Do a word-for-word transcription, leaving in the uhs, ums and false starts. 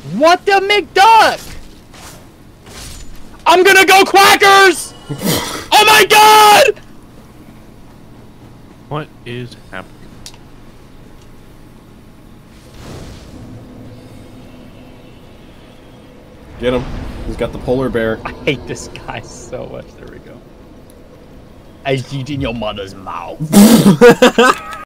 What the McDuck? I'm gonna go Quackers! Oh my god! What is happening? Get him. He's got the polar bear. I hate this guy so much. There we go. I eat in your mother's mouth.